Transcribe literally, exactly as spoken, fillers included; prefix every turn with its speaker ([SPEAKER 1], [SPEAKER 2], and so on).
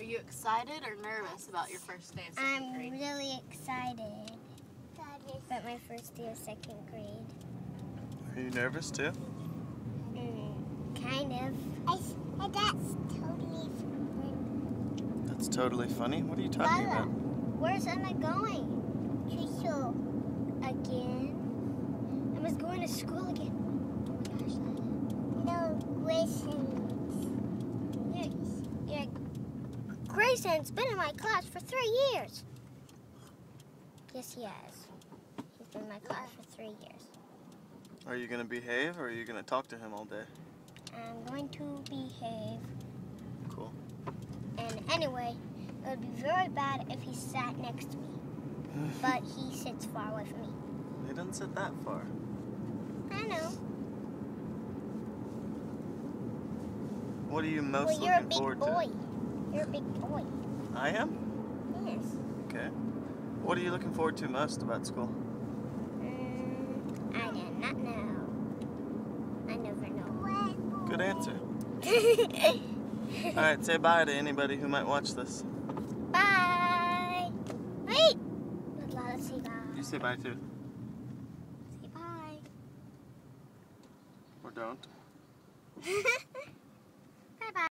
[SPEAKER 1] you excited or nervous about your first day of second
[SPEAKER 2] I'm
[SPEAKER 1] grade?
[SPEAKER 2] really excited about my first day of second grade.
[SPEAKER 3] Are you nervous too?
[SPEAKER 2] Mm, kind of. I, that's totally fun.
[SPEAKER 3] That's totally funny. What are you talking
[SPEAKER 2] Mother,
[SPEAKER 3] about?
[SPEAKER 2] where's Emma going? To school. Again? Emma's going to school again. Oh my gosh. No, Grayson's. Yeah, yeah. Grayson's been in my class for three years. Yes, he has. He's been in my class for three years.
[SPEAKER 3] Are you going to behave or are you going to talk to him all day?
[SPEAKER 2] I'm going to behave.
[SPEAKER 3] Cool.
[SPEAKER 2] And anyway, it would be very bad if he sat next to me. But he sits far away from me.
[SPEAKER 3] He doesn't sit that far.
[SPEAKER 2] I know.
[SPEAKER 3] What are you most
[SPEAKER 2] Well, you're a
[SPEAKER 3] looking
[SPEAKER 2] big
[SPEAKER 3] forward
[SPEAKER 2] boy.
[SPEAKER 3] to?
[SPEAKER 2] You're a big boy.
[SPEAKER 3] I am?
[SPEAKER 2] Yes.
[SPEAKER 3] Okay. What are you looking forward to most about school?
[SPEAKER 2] Mm, I do not know. I never know.
[SPEAKER 3] Good answer. All right, say bye to anybody who might watch this.
[SPEAKER 2] Bye. Wait. Let us say bye.
[SPEAKER 3] You say bye too.
[SPEAKER 2] Say bye.
[SPEAKER 3] Or don't.